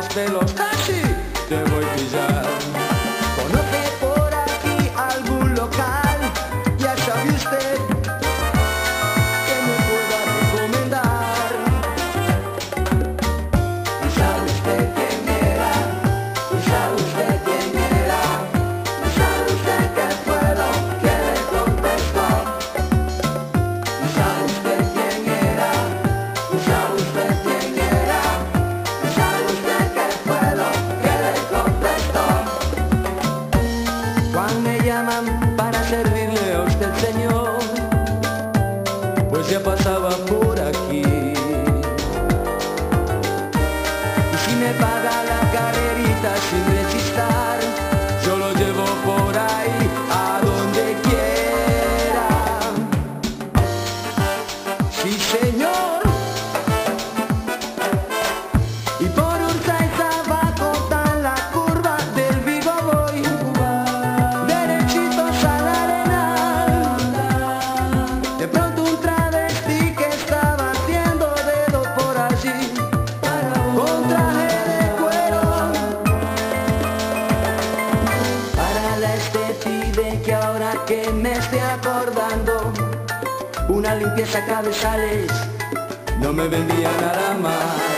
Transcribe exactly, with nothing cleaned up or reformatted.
los de los taxis te voy a pillar. ¿Conoce por aquí algún local? Ya sabe usted que me pueda recomendar. ¿Y sabe usted quién era? ¿Y sabe usted quién era? ¿Y sabe usted qué fue lo que le contestó? ¿Y sabe usted quién era? ¿Y sabe usted quién era? ¿Y sabe usted qué fue lo que le contestó? Cuando me llaman para servirle a usted, señor, Pues ya pasaba por aquí. y si me paga la carrerita sin rechistar, Yo lo llevo por ahí a donde quiera. Sí, señor. Y por Urtaiza abajo tan la curva del Vigo voy, derechitos a la arenal. De pronto un travesti que estaba haciendo dedo por allí, con traje de cuero. Para la este pide que ahora que me esté acordando, una limpieza cabezales no me vendía nada más.